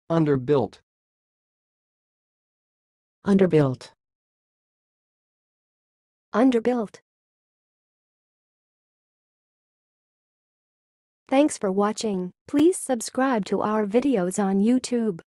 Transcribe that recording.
underbuilt, underbuilt, underbuilt. Thanks for watching. Please subscribe to our videos on YouTube.